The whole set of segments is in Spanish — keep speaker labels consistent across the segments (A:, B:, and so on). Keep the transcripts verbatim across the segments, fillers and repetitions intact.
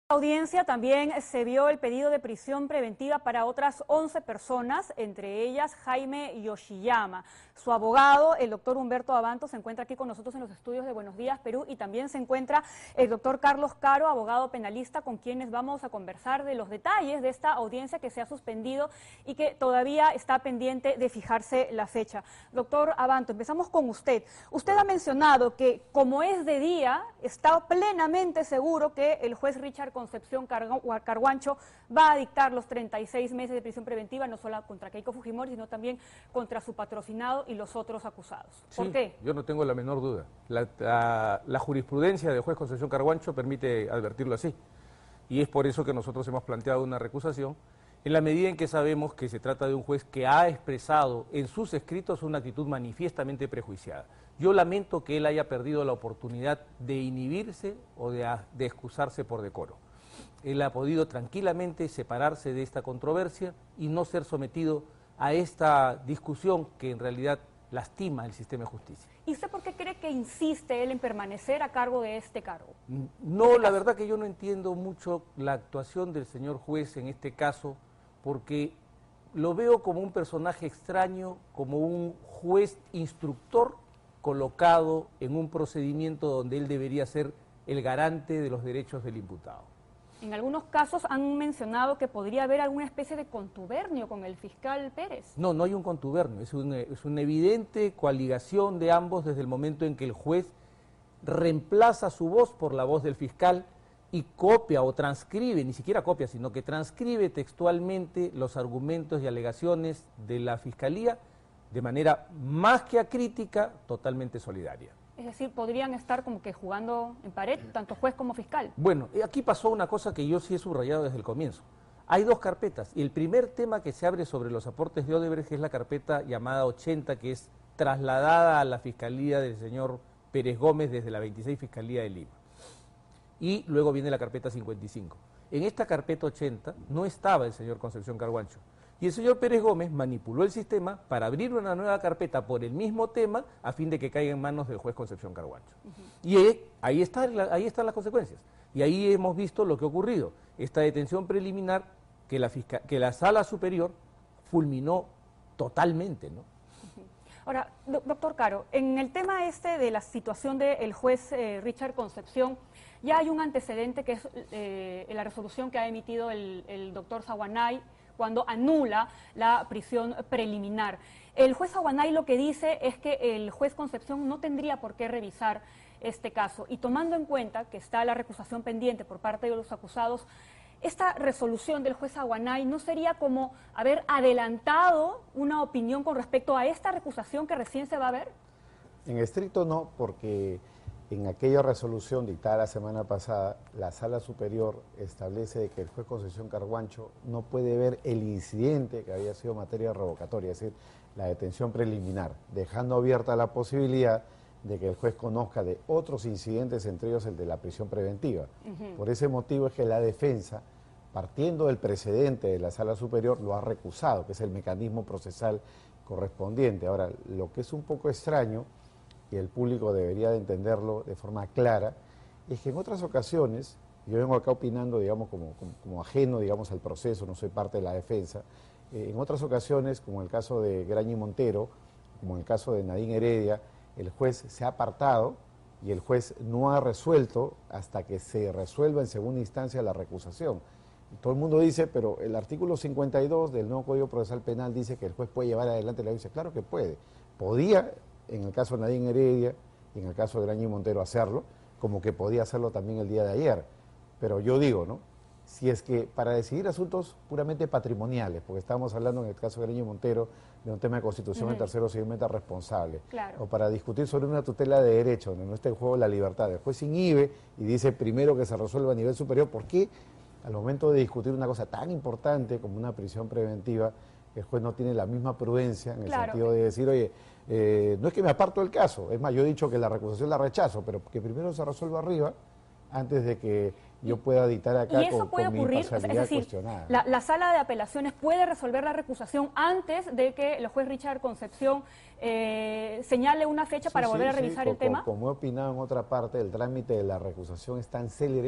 A: Audiencia también se vio el pedido de prisión preventiva para otras once personas, entre ellas Jaime Yoshiyama. Su abogado, el doctor Humberto Abanto, se encuentra aquí con nosotros en los estudios de Buenos Días, Perú, y también se encuentra el doctor Carlos Caro, abogado penalista, con quienes vamos a conversar de los detalles de esta audiencia que se ha suspendido y que todavía está pendiente de fijarse la fecha. Doctor Abanto, empezamos con usted. Usted ha mencionado que, como es de día, está plenamente seguro que el juez Richard Concepción Carguancho va a dictar los treinta y seis meses de prisión preventiva, no solo contra Keiko Fujimori, sino también contra su patrocinado y los otros acusados. ¿Por
B: sí,
A: qué?
B: Yo no tengo la menor duda. La, la, la jurisprudencia del juez Concepción Carguancho permite advertirlo así. Y es por eso que nosotros hemos planteado una recusación, en la medida en que sabemos que se trata de un juez que ha expresado en sus escritos una actitud manifiestamente prejuiciada. Yo lamento que él haya perdido la oportunidad de inhibirse o de, de excusarse por decoro. Él ha podido tranquilamente separarse de esta controversia y no ser sometido a esta discusión que en realidad lastima el sistema de justicia.
A: ¿Y usted por qué cree que insiste él en permanecer a cargo de este cargo?
B: No, la verdad que yo no entiendo mucho la actuación del señor juez en este caso, porque lo veo como un personaje extraño, como un juez instructor colocado en un procedimiento donde él debería ser el garante de los derechos del imputado.
A: En algunos casos han mencionado que podría haber alguna especie de contubernio con el fiscal Pérez.
B: No, no hay un contubernio, es, un, es una evidente coaligación de ambos desde el momento en que el juez reemplaza su voz por la voz del fiscal y copia o transcribe, ni siquiera copia, sino que transcribe textualmente los argumentos y alegaciones de la Fiscalía de manera más que acrítica, totalmente solidaria.
A: Es decir, podrían estar como que jugando en pared, tanto juez como fiscal.
B: Bueno, aquí pasó una cosa que yo sí he subrayado desde el comienzo. Hay dos carpetas, y el primer tema que se abre sobre los aportes de Odebrecht es la carpeta llamada ochenta, que es trasladada a la Fiscalía del señor Pérez Gómez desde la veintiséis Fiscalía de Lima. Y luego viene la carpeta cincuenta y cinco. En esta carpeta ochenta no estaba el señor Concepción Carguancho. Y el señor Pérez Gómez manipuló el sistema para abrir una nueva carpeta por el mismo tema a fin de que caiga en manos del juez Concepción Carguancho. Uh-huh. Y ahí, está, ahí están las consecuencias. Y ahí hemos visto lo que ha ocurrido. Esta detención preliminar que la, fiscal, que la Sala Superior fulminó totalmente, ¿no?
A: Ahora, do, doctor Caro, en el tema este de la situación del juez eh, Richard Concepción, ya hay un antecedente que es eh, la resolución que ha emitido el, el doctor Saguanay cuando anula la prisión preliminar. El juez Saguanay lo que dice es que el juez Concepción no tendría por qué revisar este caso, y tomando en cuenta que está la recusación pendiente por parte de los acusados, esta resolución del juez Saguanay no sería como haber adelantado una opinión con respecto a esta recusación que recién se va a ver.
C: En estricto no, porque en aquella resolución dictada la semana pasada, la Sala Superior establece que el juez Concepción Carguancho no puede ver el incidente que había sido materia revocatoria, es decir, la detención preliminar, dejando abierta la posibilidad de que el juez conozca de otros incidentes, entre ellos el de la prisión preventiva. Uh-huh. Por ese motivo es que la defensa, partiendo del precedente de la Sala Superior, lo ha recusado, que es el mecanismo procesal correspondiente. Ahora, lo que es un poco extraño, y el público debería de entenderlo de forma clara, es que en otras ocasiones, yo vengo acá opinando, digamos, como, como, como ajeno, digamos, al proceso, no soy parte de la defensa, eh, en otras ocasiones, como en el caso de Graña y Montero, como en el caso de Nadine Heredia, el juez se ha apartado y el juez no ha resuelto hasta que se resuelva en segunda instancia la recusación. Y todo el mundo dice, pero el artículo cincuenta y dos del nuevo Código Procesal Penal dice que el juez puede llevar adelante la audiencia. Claro que puede. Podía, en el caso de Nadine Heredia y en el caso de Graña y Montero, hacerlo, como que podía hacerlo también el día de ayer. Pero yo digo, ¿no? Si es que para decidir asuntos puramente patrimoniales, porque estamos hablando en el caso de Graña y Montero de un tema de constitución uh-huh. en tercero civilmente responsable,
A: claro.
C: o para discutir sobre una tutela de derecho, donde no está en juego la libertad, el juez inhibe y dice primero que se resuelva a nivel superior, ¿por qué al momento de discutir una cosa tan importante como una prisión preventiva, el juez no tiene la misma prudencia en el
A: claro.
C: sentido de decir, oye, eh, no es que me aparto del caso, es más, yo he dicho que la recusación la rechazo, pero que primero se resuelva arriba, antes de que yo pueda dictar acá
A: ¿Y eso
C: con,
A: puede
C: con mi
A: ocurrir?
C: imparcialidad
A: es decir,
C: cuestionada.
A: La, la sala de apelaciones puede resolver la recusación antes de que el juez Richard Concepción eh, señale una fecha
C: sí,
A: para
C: sí,
A: volver a
C: sí,
A: revisar
C: como,
A: el tema.
C: Como he opinado en otra parte, el trámite de la recusación es tan célere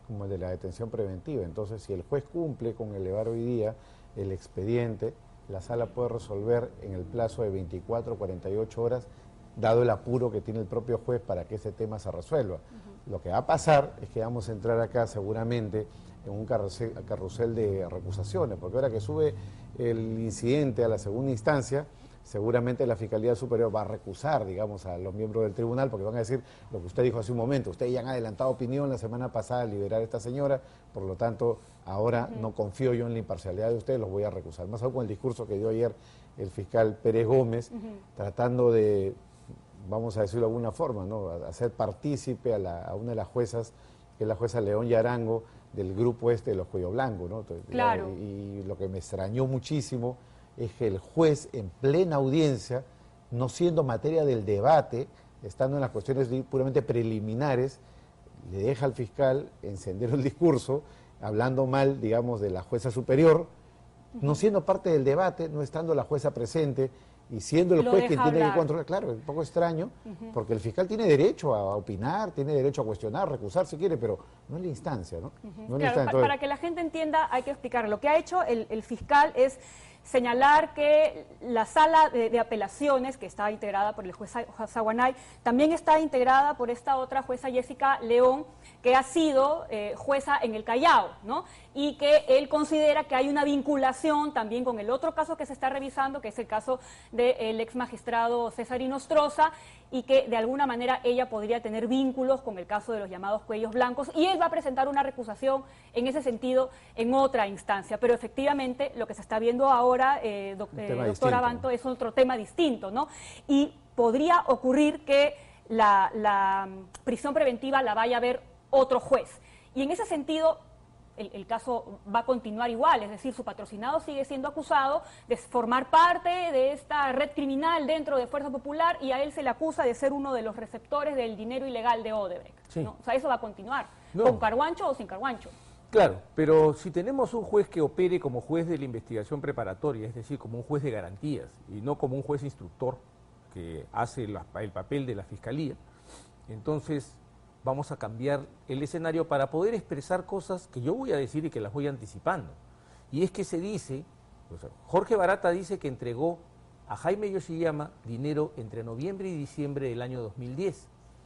C: como el de la detención preventiva. Entonces, si el juez cumple con elevar hoy día el expediente, la sala puede resolver en el plazo de veinticuatro, cuarenta y ocho horas, dado el apuro que tiene el propio juez para que ese tema se resuelva. Uh-huh. Lo que va a pasar es que vamos a entrar acá seguramente en un carrusel, carrusel de recusaciones, porque ahora que sube el incidente a la segunda instancia, seguramente la Fiscalía Superior va a recusar, digamos, a los miembros del tribunal, porque van a decir lo que usted dijo hace un momento, ustedes ya han adelantado opinión la semana pasada al liberar a esta señora, por lo tanto, ahora uh-huh. no confío yo en la imparcialidad de ustedes, los voy a recusar. Más aún con el discurso que dio ayer el fiscal Pérez Gómez, uh-huh. tratando de, vamos a decirlo de alguna forma, ¿no?, hacer partícipe a, la, a una de las juezas, que es la jueza León Yarango, del grupo este de los Cuello Blanco, ¿no?
A: Claro.
C: Y, y lo que me extrañó muchísimo es que el juez en plena audiencia, no siendo materia del debate, estando en las cuestiones puramente preliminares, le deja al fiscal encender el discurso, hablando mal, digamos, de la jueza superior, uh-huh. no siendo parte del debate, no estando la jueza presente, y siendo el
A: Lo
C: juez quien tiene
A: hablar.
C: que controlar. Claro, es un poco extraño, uh-huh. porque el fiscal tiene derecho a opinar, tiene derecho a cuestionar, recusar si quiere, pero no es la instancia, ¿no?
A: Uh-huh.
C: no es
A: claro,
C: la instancia. Entonces,
A: para que la gente entienda, hay que explicar. Lo que ha hecho el, el fiscal es señalar que la sala de, de apelaciones, que está integrada por el juez Zaguanay, también está integrada por esta otra jueza Jessica León, que ha sido eh, jueza en el Callao, ¿no? Y que él considera que hay una vinculación también con el otro caso que se está revisando, que es el caso del ex magistrado César Inostroza, y que de alguna manera ella podría tener vínculos con el caso de los llamados cuellos blancos, y él va a presentar una recusación en ese sentido en otra instancia. Pero efectivamente lo que se está viendo ahora, eh, doc, eh, doctor Abanto, es otro tema distinto, ¿no? Y podría ocurrir que la, la prisión preventiva la vaya a ver otro juez. Y en ese sentido, el, el caso va a continuar igual, es decir, su patrocinado sigue siendo acusado de formar parte de esta red criminal dentro de Fuerza Popular, y a él se le acusa de ser uno de los receptores del dinero ilegal de Odebrecht, sí. ¿no? O sea, eso va a continuar, no. ¿Con Carguancho o sin Carguancho?
B: Claro, pero si tenemos un juez que opere como juez de la investigación preparatoria, es decir, como un juez de garantías, y no como un juez instructor que hace la, el papel de la Fiscalía, entonces vamos a cambiar el escenario para poder expresar cosas que yo voy a decir y que las voy anticipando. Y es que se dice, o sea, Jorge Barata dice que entregó a Jaime Yoshiyama dinero entre noviembre y diciembre del año dos mil diez.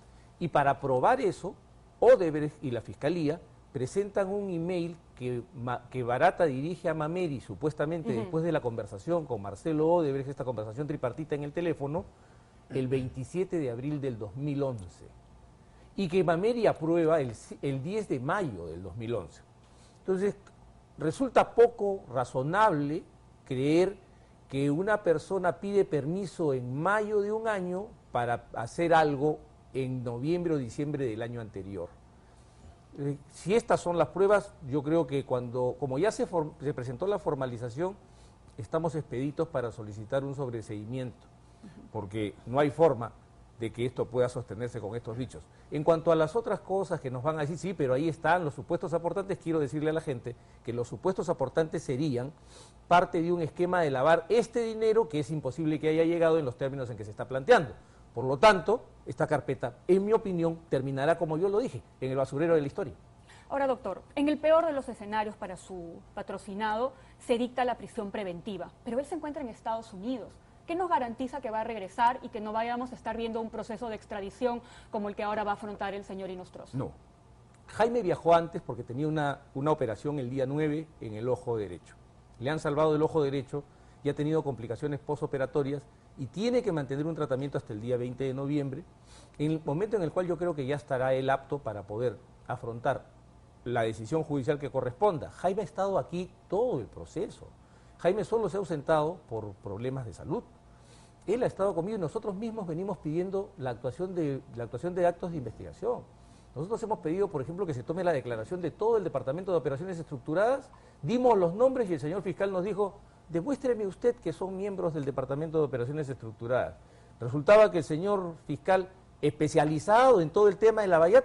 B: Y para probar eso, Odebrecht y la Fiscalía presentan un email que, que Barata dirige a Mameri, supuestamente uh-huh. después de la conversación con Marcelo Odebrecht, esta conversación tripartita en el teléfono, el veintisiete de abril del dos mil once. Y que Mameri aprueba el, el diez de mayo del dos mil once. Entonces, resulta poco razonable creer que una persona pide permiso en mayo de un año para hacer algo en noviembre o diciembre del año anterior. Eh, si estas son las pruebas, yo creo que cuando, como ya se, for, se presentó la formalización, estamos expeditos para solicitar un sobreseimiento, porque no hay forma de que esto pueda sostenerse con estos dichos. En cuanto a las otras cosas que nos van a decir, sí, pero ahí están los supuestos aportantes, quiero decirle a la gente que los supuestos aportantes serían parte de un esquema de lavar este dinero que es imposible que haya llegado en los términos en que se está planteando. Por lo tanto, esta carpeta, en mi opinión, terminará, como yo lo dije, en el basurero de la historia.
A: Ahora, doctor, en el peor de los escenarios para su patrocinado se dicta la prisión preventiva, pero él se encuentra en Estados Unidos. ¿Qué nos garantiza que va a regresar y que no vayamos a estar viendo un proceso de extradición como el que ahora va a afrontar el señor Inostroza?
B: No. Jaime viajó antes porque tenía una, una operación el día nueve en el ojo derecho. Le han salvado el ojo derecho y ha tenido complicaciones posoperatorias y tiene que mantener un tratamiento hasta el día veinte de noviembre, en el momento en el cual yo creo que ya estará él apto para poder afrontar la decisión judicial que corresponda. Jaime ha estado aquí todo el proceso. Jaime solo se ha ausentado por problemas de salud. Él ha estado conmigo y nosotros mismos venimos pidiendo la actuación de, la actuación de actos de investigación. Nosotros hemos pedido, por ejemplo, que se tome la declaración de todo el Departamento de Operaciones Estructuradas, dimos los nombres y el señor fiscal nos dijo, demuéstreme usted que son miembros del Departamento de Operaciones Estructuradas. Resultaba que el señor fiscal, especializado en todo el tema del Lavallato,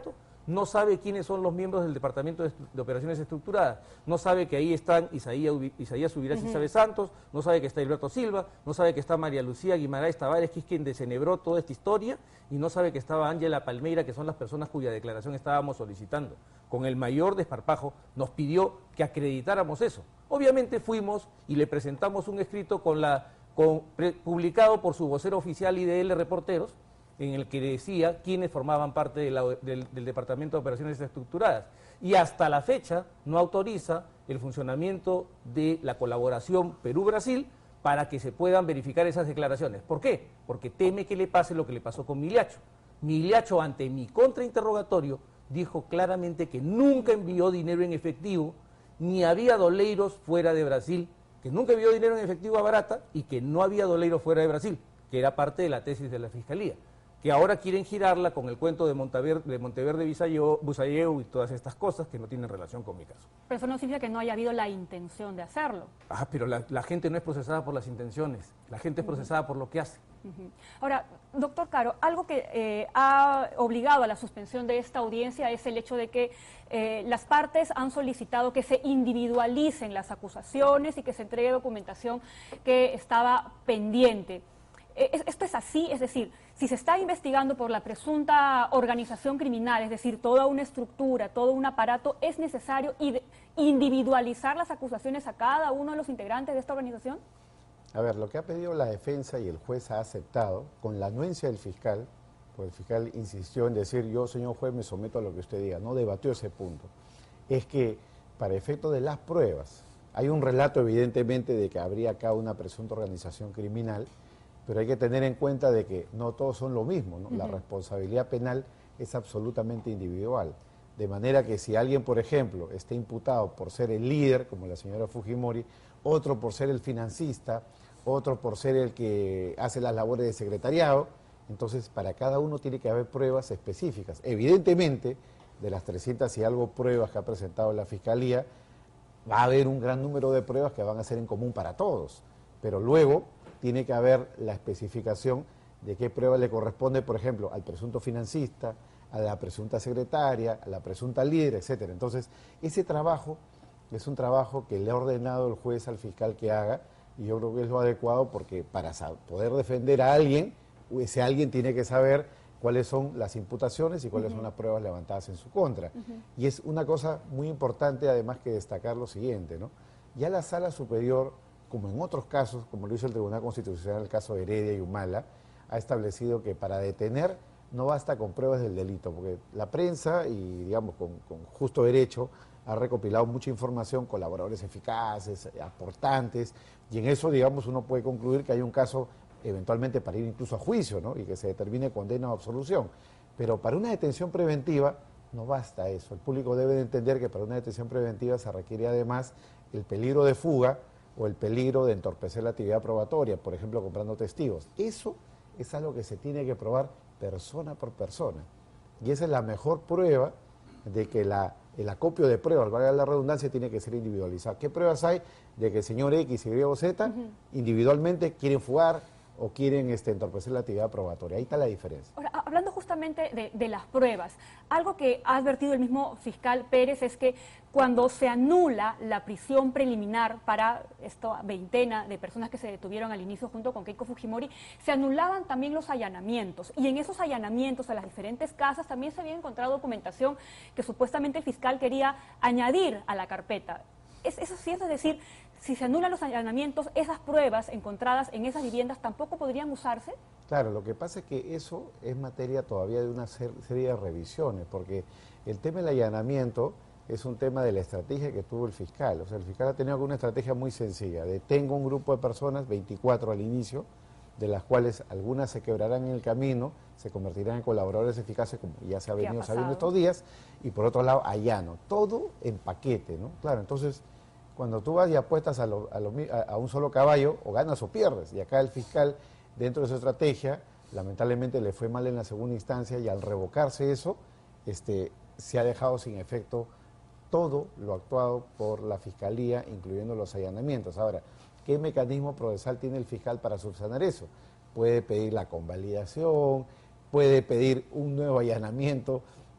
B: no sabe quiénes son los miembros del Departamento de, de Operaciones Estructuradas, no sabe que ahí están Isaías, Isaías Subirás uh-huh. Isabel Santos, no sabe que está Hilberto Silva, no sabe que está María Lucía Guimaraes Tavares, que es quien desenebró toda esta historia, y no sabe que estaba Ángela Palmeira, que son las personas cuya declaración estábamos solicitando. Con el mayor desparpajo nos pidió que acreditáramos eso. Obviamente fuimos y le presentamos un escrito con la, con, pre, publicado por su vocero oficial I D L Reporteros, en el que decía quiénes formaban parte de la, del, del Departamento de Operaciones Estructuradas. Y hasta la fecha no autoriza el funcionamiento de la colaboración Perú-Brasil para que se puedan verificar esas declaraciones. ¿Por qué? Porque teme que le pase lo que le pasó con Miliacho. Miliacho, ante mi contrainterrogatorio, dijo claramente que nunca envió dinero en efectivo, ni había doleiros fuera de Brasil, que nunca envió dinero en efectivo a Barata y que no había doleiros fuera de Brasil, que era parte de la tesis de la Fiscalía, que ahora quieren girarla con el cuento de Monteverde, de Monteverde Busalleu y todas estas cosas que no tienen relación con mi caso.
A: Pero eso no significa que no haya habido la intención de hacerlo.
B: Ah, pero la, la gente no es procesada por las intenciones, la gente es procesada uh-huh. por lo que hace.
A: Uh-huh. Ahora, doctor Caro, algo que eh, ha obligado a la suspensión de esta audiencia es el hecho de que eh, las partes han solicitado que se individualicen las acusaciones y que se entregue documentación que estaba pendiente. ¿Esto es así? Es decir, si se está investigando por la presunta organización criminal, es decir, toda una estructura, todo un aparato, ¿es necesario individualizar las acusaciones a cada uno de los integrantes de esta organización?
C: A ver, lo que ha pedido la defensa y el juez ha aceptado, con la anuencia del fiscal, pues el fiscal insistió en decir, yo, señor juez, me someto a lo que usted diga, no debatió ese punto, es que para efecto de las pruebas, hay un relato evidentemente de que habría acá una presunta organización criminal, pero hay que tener en cuenta de que no todos son lo mismo, ¿no? Uh-huh. La responsabilidad penal es absolutamente individual. De manera que si alguien, por ejemplo, está imputado por ser el líder, como la señora Fujimori, otro por ser el financista, otro por ser el que hace las labores de secretariado, entonces para cada uno tiene que haber pruebas específicas. Evidentemente, de las trescientas y algo pruebas que ha presentado la Fiscalía, va a haber un gran número de pruebas que van a ser en común para todos, pero luego tiene que haber la especificación de qué prueba le corresponde, por ejemplo, al presunto financista, a la presunta secretaria, a la presunta líder, etcétera. Entonces, ese trabajo es un trabajo que le ha ordenado el juez al fiscal que haga, y yo creo que es lo adecuado porque para poder defender a alguien, ese alguien tiene que saber cuáles son las imputaciones y cuáles uh-huh. son las pruebas levantadas en su contra. Uh-huh. Y es una cosa muy importante, además, que destacar lo siguiente, ¿no? Ya la Sala Superior, como en otros casos, como lo hizo el Tribunal Constitucional en el caso de Heredia y Humala, ha establecido que para detener no basta con pruebas del delito, porque la prensa, y digamos con, con justo derecho, ha recopilado mucha información, colaboradores eficaces, aportantes, y en eso, digamos, uno puede concluir que hay un caso eventualmente para ir incluso a juicio, ¿no? Y que se determine condena o absolución. Pero para una detención preventiva no basta eso. El público debe de entender que para una detención preventiva se requiere además el peligro de fuga o el peligro de entorpecer la actividad probatoria, por ejemplo, comprando testigos. Eso es algo que se tiene que probar persona por persona. Y esa es la mejor prueba de que la, el acopio de pruebas, valga la redundancia, tiene que ser individualizado. ¿Qué pruebas hay de que el señor X, Y o Z uh-huh. individualmente quieren fugar o quieren este, entorpecer la actividad probatoria? Ahí está la diferencia.
A: Ahora, hablando justamente de, de las pruebas, algo que ha advertido el mismo fiscal Pérez es que cuando se anula la prisión preliminar para esta veintena de personas que se detuvieron al inicio junto con Keiko Fujimori, se anulaban también los allanamientos. Y en esos allanamientos a las diferentes casas también se había encontrado documentación que supuestamente el fiscal quería añadir a la carpeta. Es, eso sí es decir, si se anulan los allanamientos, esas pruebas encontradas en esas viviendas tampoco podrían usarse.
C: Claro, lo que pasa es que eso es materia todavía de una ser, serie de revisiones, porque el tema del allanamiento es un tema de la estrategia que tuvo el fiscal. O sea, el fiscal ha tenido una estrategia muy sencilla. Detengo un grupo de personas, veinticuatro al inicio, de las cuales algunas se quebrarán en el camino, se convertirán en colaboradores eficaces, como ya se ha venido sabiendo estos días, y por otro lado, allano. Todo en paquete, ¿no? Claro, entonces, cuando tú vas y apuestas a, lo, a, lo, a un solo caballo, o ganas o pierdes. Y acá el fiscal, dentro de su estrategia, lamentablemente le fue mal en la segunda instancia, y al revocarse eso, este, se ha dejado sin efecto todo lo actuado por la Fiscalía, incluyendo los allanamientos. Ahora, ¿qué mecanismo procesal tiene el fiscal para subsanar eso? Puede pedir la convalidación, puede pedir un nuevo allanamiento,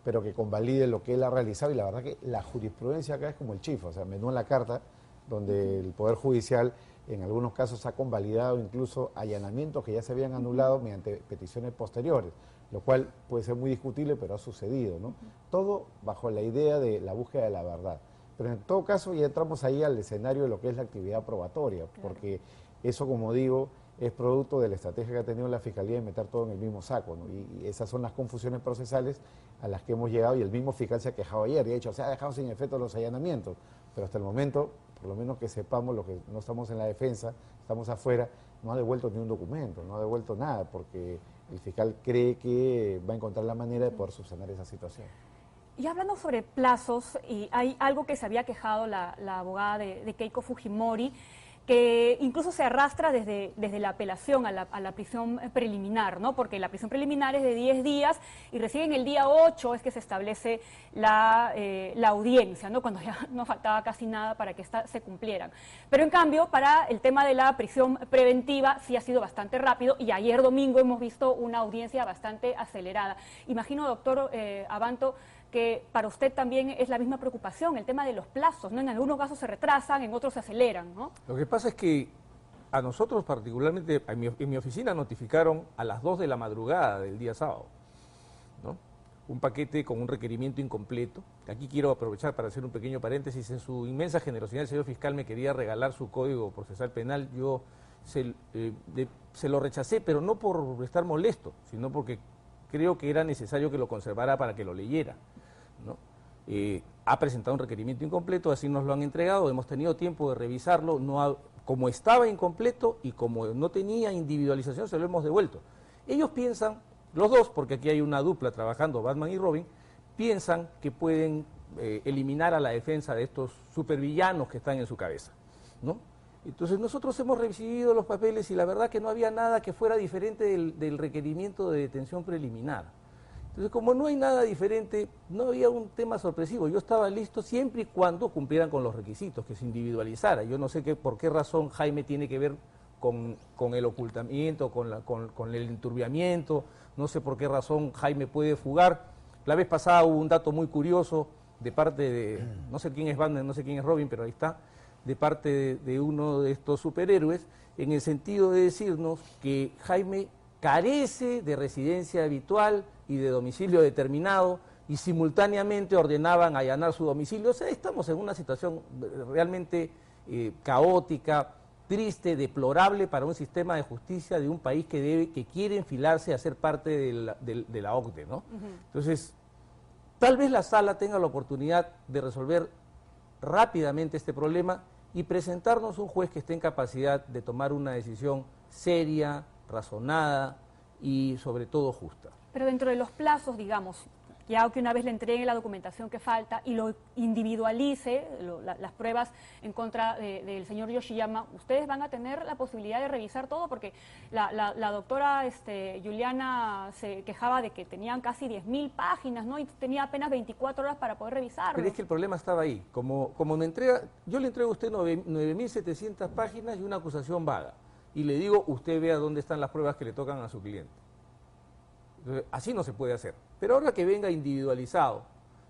C: pero que convalide lo que él ha realizado, y la verdad que la jurisprudencia acá es como el chifo, o sea, menú en la carta, donde el Poder Judicial en algunos casos ha convalidado incluso allanamientos que ya se habían anulado mediante peticiones posteriores, lo cual puede ser muy discutible, pero ha sucedido, ¿no? Todo bajo la idea de la búsqueda de la verdad. Pero en todo caso ya entramos ahí al escenario de lo que es la actividad probatoria, porque eso, como digo, es producto de la estrategia que ha tenido la Fiscalía de meter todo en el mismo saco, ¿no? Y, y esas son las confusiones procesales a las que hemos llegado, y el mismo fiscal se ha quejado ayer y ha dicho, se ha dejado sin efecto los allanamientos, pero hasta el momento, por lo menos que sepamos, los que no estamos en la defensa, estamos afuera, no ha devuelto ni un documento, no ha devuelto nada, porque el fiscal cree que va a encontrar la manera de poder subsanar esa situación.
A: Y hablando sobre plazos, y hay algo que se había quejado la, la abogada de, de Keiko Fujimori, que incluso se arrastra desde, desde la apelación a la, a la prisión preliminar, ¿no? Porque la prisión preliminar es de diez días y recién en el día ocho es que se establece la, eh, la audiencia, ¿no? Cuando ya no faltaba casi nada para que esta se cumplieran. Pero en cambio, para el tema de la prisión preventiva sí ha sido bastante rápido, y ayer domingo hemos visto una audiencia bastante acelerada. Imagino, doctor eh, Abanto, que para usted también es la misma preocupación, el tema de los plazos, ¿no? En algunos casos se retrasan, en otros se aceleran, ¿no?
B: Lo que pasa es que a nosotros particularmente, en mi, en mi oficina notificaron a las dos de la madrugada del día sábado, ¿no? Un paquete con un requerimiento incompleto. Aquí quiero aprovechar para hacer un pequeño paréntesis. En su inmensa generosidad, el señor fiscal me quería regalar su código procesal penal. Yo se, eh, de, se lo rechacé, pero no por estar molesto, sino porque creo que era necesario que lo conservara para que lo leyera, ¿no? Eh, ha presentado un requerimiento incompleto, así nos lo han entregado, hemos tenido tiempo de revisarlo, no ha, como estaba incompleto y como no tenía individualización, se lo hemos devuelto. Ellos piensan, los dos, porque aquí hay una dupla trabajando, Batman y Robin, piensan que pueden eh, eliminar a la defensa de estos supervillanos que están en su cabeza, ¿no? Entonces nosotros hemos recibido los papeles y la verdad que no había nada que fuera diferente del, del requerimiento de detención preliminar. Entonces, como no hay nada diferente, no había un tema sorpresivo. Yo estaba listo siempre y cuando cumplieran con los requisitos, que se individualizara. Yo no sé qué, por qué razón Jaime tiene que ver con, con el ocultamiento, con, la, con, con el enturbiamiento, no sé por qué razón Jaime puede fugar. La vez pasada hubo un dato muy curioso de parte de, no sé quién es Batman, no sé quién es Robin, pero ahí está, de parte de, de uno de estos superhéroes, en el sentido de decirnos que Jaime carece de residencia habitual y de domicilio determinado, y simultáneamente ordenaban allanar su domicilio. O sea, estamos en una situación realmente eh, caótica, triste, deplorable para un sistema de justicia de un país que debe, que quiere enfilarse a ser parte de la, de, de la O C D E, ¿no? Uh-huh. Entonces, tal vez la sala tenga la oportunidad de resolver rápidamente este problema y presentarnos un juez que esté en capacidad de tomar una decisión seria, razonada y sobre todo justa.
A: Pero dentro de los plazos, digamos, ya que una vez le entregue la documentación que falta y lo individualice, lo, la, las pruebas en contra de, del señor Yoshiyama, ustedes van a tener la posibilidad de revisar todo, porque la, la, la doctora este, Juliana se quejaba de que tenían casi diez mil páginas, ¿no? Y tenía apenas veinticuatro horas para poder revisarlo.
B: Pero es que el problema estaba ahí. Como, como me entrega, yo le entrego a usted nueve mil setecientas páginas y una acusación vaga. Y le digo, usted vea dónde están las pruebas que le tocan a su cliente. Entonces, así no se puede hacer. Pero ahora que venga individualizado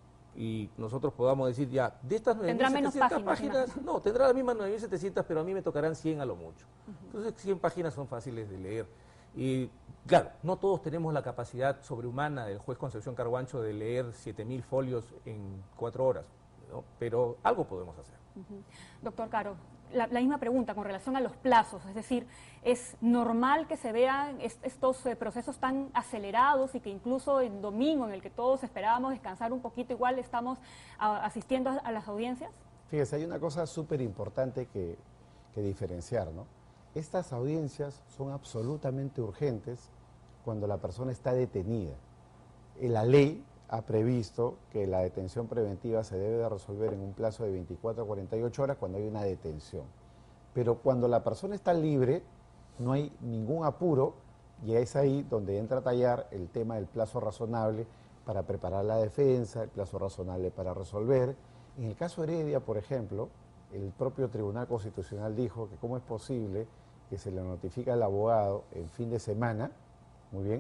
B: y nosotros podamos decir ya, de estas nueve mil setecientas páginas, páginas no, tendrá las mismas nueve mil setecientas, pero a mí me tocarán cien a lo mucho. Uh-huh. Entonces cien páginas son fáciles de leer. Y claro, no todos tenemos la capacidad sobrehumana del juez Concepción Carguancho de leer siete mil folios en cuatro horas, ¿no? Pero algo podemos hacer.
A: Uh-huh. Doctor Caro, La, la misma pregunta con relación a los plazos, es decir, ¿es normal que se vean est estos eh, procesos tan acelerados y que incluso el domingo en el que todos esperábamos descansar un poquito, igual estamos a, asistiendo a, a las audiencias?
C: Fíjese, hay una cosa súper importante que, que diferenciar, ¿no? Estas audiencias son absolutamente urgentes cuando la persona está detenida. La ley ha previsto que la detención preventiva se debe de resolver en un plazo de veinticuatro a cuarenta y ocho horas cuando hay una detención. Pero cuando la persona está libre, no hay ningún apuro, y es ahí donde entra a tallar el tema del plazo razonable para preparar la defensa, el plazo razonable para resolver. En el caso Heredia, por ejemplo, el propio Tribunal Constitucional dijo que cómo es posible que se le notifica al abogado en fin de semana, muy bien,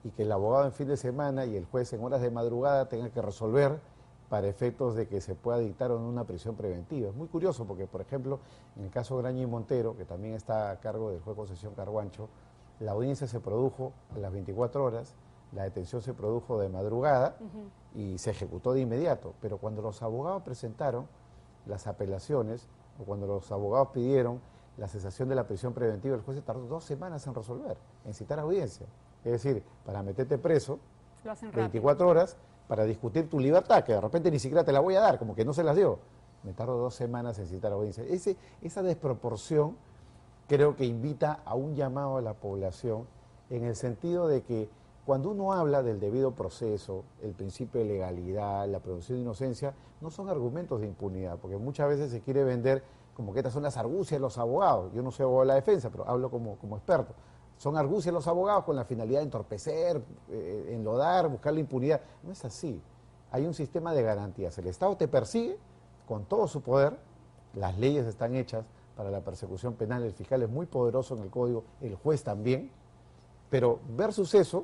C: y que el abogado en fin de semana y el juez en horas de madrugada tengan que resolver para efectos de que se pueda dictar o no una prisión preventiva. Es muy curioso porque, por ejemplo, en el caso Graña y Montero, que también está a cargo del juez Concepción Carguancho, la audiencia se produjo a las veinticuatro horas, la detención se produjo de madrugada uh-huh. y se ejecutó de inmediato. Pero cuando los abogados presentaron las apelaciones o cuando los abogados pidieron la cesación de la prisión preventiva, el juez se tardó dos semanas en resolver, en citar audiencia. Es decir, para meterte preso,
A: lo hacen
C: veinticuatro horas, para discutir tu libertad, que de repente ni siquiera te la voy a dar, como que no se las dio. Me tardo dos semanas en citar audiencia. Ese, esa desproporción creo que invita a un llamado a la población en el sentido de que cuando uno habla del debido proceso, el principio de legalidad, la presunción de inocencia, no son argumentos de impunidad, porque muchas veces se quiere vender como que estas son las argucias de los abogados. Yo no soy abogado de la defensa, pero hablo como, como experto. Son argucias los abogados con la finalidad de entorpecer, eh, enlodar, buscar la impunidad. No es así. Hay un sistema de garantías. El Estado te persigue con todo su poder, las leyes están hechas para la persecución penal, el fiscal es muy poderoso en el código, el juez también, pero versus eso,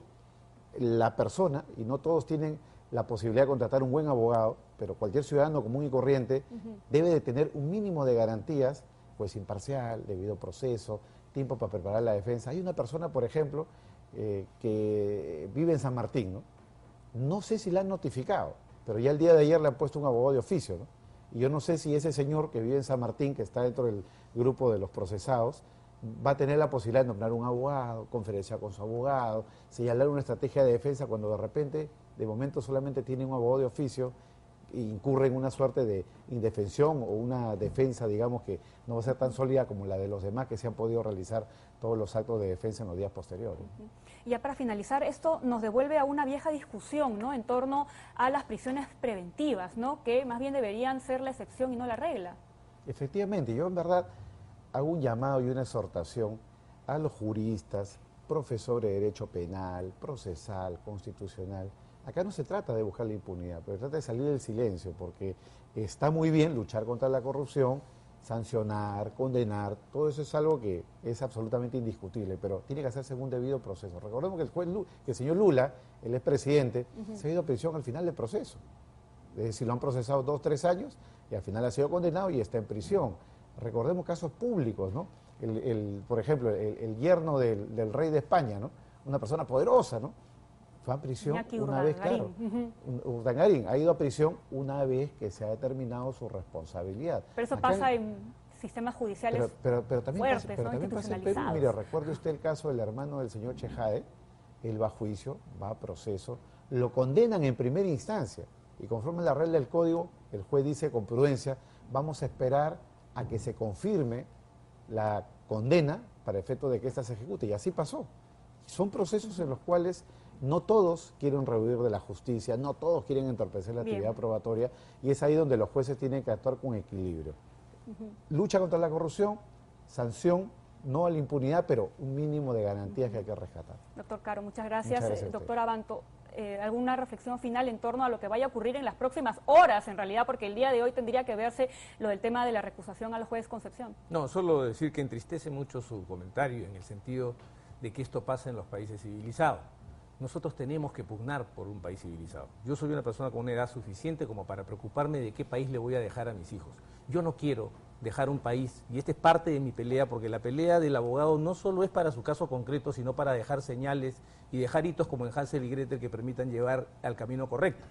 C: la persona, y no todos tienen la posibilidad de contratar un buen abogado, pero cualquier ciudadano común y corriente uh-huh. debe de tener un mínimo de garantías, pues imparcial, debido proceso, tiempo para preparar la defensa. Hay una persona, por ejemplo, eh, que vive en San Martín, ¿no? No sé si la han notificado, pero ya el día de ayer le han puesto un abogado de oficio, ¿no? Y yo no sé si ese señor que vive en San Martín, que está dentro del grupo de los procesados, va a tener la posibilidad de nombrar un abogado, conferenciar con su abogado, señalar una estrategia de defensa cuando de repente, de momento solamente tiene un abogado de oficio e incurre en una suerte de indefensión o una defensa, digamos, que no va a ser tan sólida como la de los demás que se han podido realizar todos los actos de defensa en los días posteriores.
A: Y ya para finalizar, esto nos devuelve a una vieja discusión, ¿no?, en torno a las prisiones preventivas, ¿no?, que más bien deberían ser la excepción y no la regla.
C: Efectivamente, yo en verdad hago un llamado y una exhortación a los juristas, profesores de derecho penal, procesal, constitucional. Acá no se trata de buscar la impunidad, pero se trata de salir del silencio, porque está muy bien luchar contra la corrupción, sancionar, condenar, todo eso es algo que es absolutamente indiscutible, pero tiene que hacerse en un debido proceso. Recordemos que el, juez Lu, que el señor Lula, el expresidente, uh-huh. se ha ido a prisión al final del proceso. Es decir, lo han procesado dos, tres años y al final ha sido condenado y está en prisión. Recordemos casos públicos, ¿no? El, el, por ejemplo, el, el yerno del, del rey de España, ¿no? Una persona poderosa, ¿no? Fue a prisión
A: Iñaki
C: una
A: Urdangarín.
C: vez, claro. Uh-huh. Urdangarín ha ido a prisión una vez que se ha determinado su responsabilidad.
A: Pero eso
C: Acá
A: pasa en, en sistemas judiciales
C: pero, pero, pero también
A: fuertes,
C: pasa, pero
A: ¿no?,
C: también pasa en Perú. Mire, recuerde usted el caso del hermano del señor Chejade, él va a juicio, va a proceso, lo condenan en primera instancia y conforme a la regla del código, el juez dice con prudencia, vamos a esperar a que se confirme la condena para efecto de que ésta se ejecute, y así pasó. Son procesos en los cuales no todos quieren rehuir de la justicia, no todos quieren entorpecer la Bien. actividad probatoria, y es ahí donde los jueces tienen que actuar con equilibrio. Uh-huh. Lucha contra la corrupción, sanción, no a la impunidad, pero un mínimo de garantías uh-huh. que hay que rescatar.
A: Doctor Caro, muchas gracias.
C: Muchas gracias
A: Doctor Abanto, eh, ¿alguna reflexión final en torno a lo que vaya a ocurrir en las próximas horas, en realidad, porque el día de hoy tendría que verse lo del tema de la recusación al juez Concepción?
B: No, solo decir que entristece mucho su comentario en el sentido de que esto pasa en los países civilizados. Nosotros tenemos que pugnar por un país civilizado. Yo soy una persona con una edad suficiente como para preocuparme de qué país le voy a dejar a mis hijos. Yo no quiero dejar un país, y esta es parte de mi pelea, porque la pelea del abogado no solo es para su caso concreto, sino para dejar señales y dejar hitos como en Hansel y Gretel que permitan llevar al camino correcto.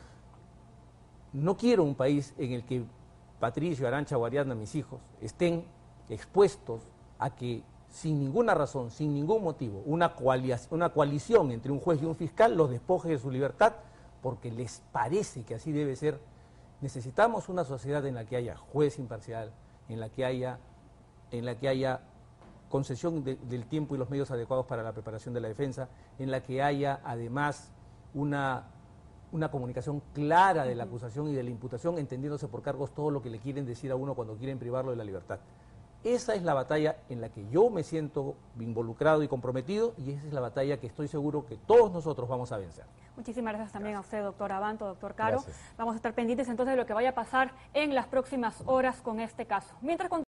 B: No quiero un país en el que Patricio, Arantxa o Ariadna, mis hijos, estén expuestos a que sin ninguna razón, sin ningún motivo, una, una coalición entre un juez y un fiscal los despoje de su libertad porque les parece que así debe ser. Necesitamos una sociedad en la que haya juez imparcial, en la que haya, en la que haya concesión de, del tiempo y los medios adecuados para la preparación de la defensa, en la que haya además una, una comunicación clara de la acusación y de la imputación, entendiéndose por cargos todo lo que le quieren decir a uno cuando quieren privarlo de la libertad. Esa es la batalla en la que yo me siento involucrado y comprometido, y esa es la batalla que estoy seguro que todos nosotros vamos a vencer.
A: Muchísimas gracias también gracias. a usted, doctor Abanto, doctor Caro.
C: Gracias.
A: Vamos a estar pendientes entonces de lo que vaya a pasar en las próximas horas con este caso. Mientras